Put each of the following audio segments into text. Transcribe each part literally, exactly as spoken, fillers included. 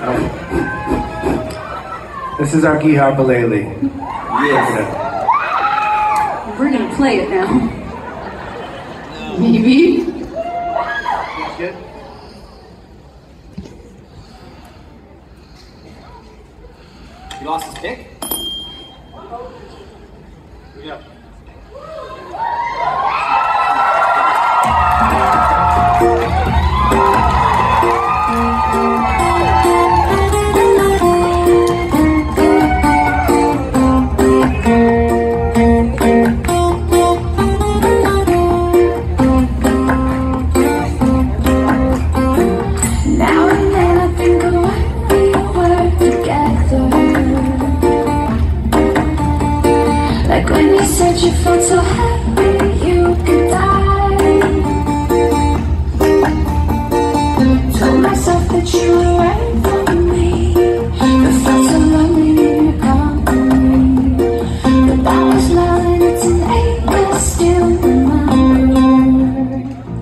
This is our Gihar Baleli. Yes. We're gonna play it now. Maybe. That's good. You lost his pick? Yeah. You felt so happy you could die. Told myself that you were right for me. I felt so lonely in your company. But that was mine, it's an eight, but still remember.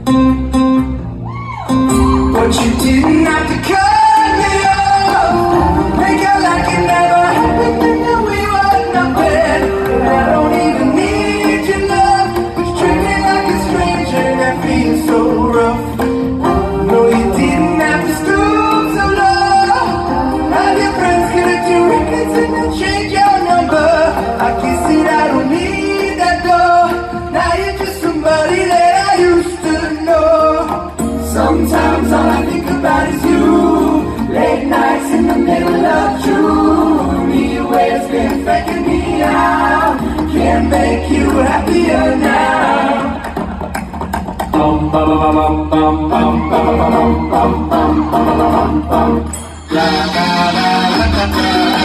But you didn't have to cut me off. Make out like it never happened, and that we were nothing. I don't even need your love, but you treat me like a stranger, and that feels so rough. No, you didn't have to stoop so low. Have your friends connect your records and then change your number. I can see that I don't need that door. Now you're just somebody that I used to know. Sometimes all I think about is you. Late nights in the middle of June. Your ways been faking me out. Can't make you happier now. Bum bum bum bum bum bum bum bum bum bum bum bum. La la la la la la.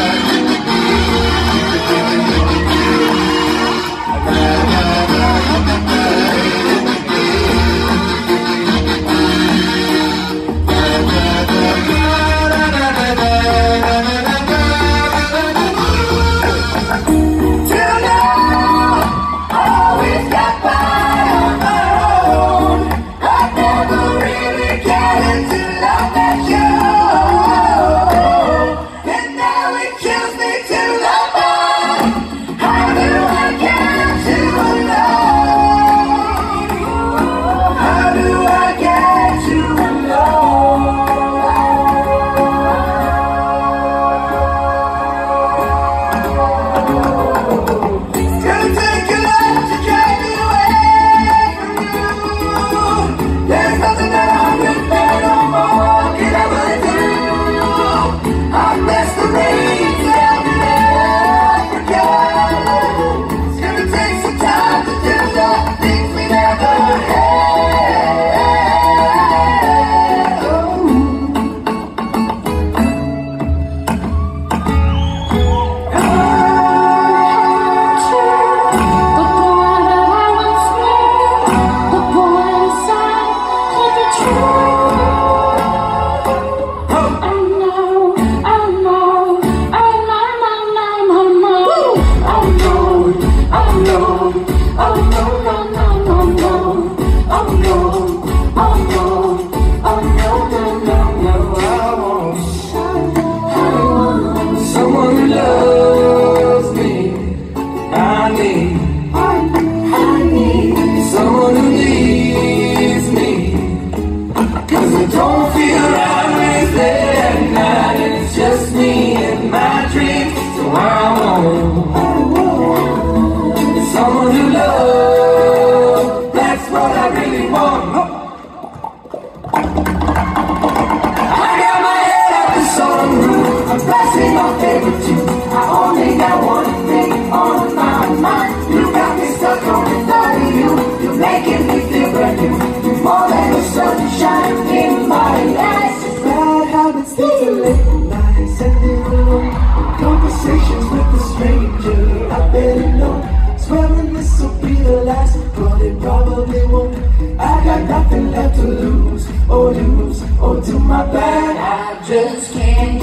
Conversations with a stranger, I better know. Swearing this will be the last, but it probably won't. I got nothing left to lose, or lose, or do my bad. I just can't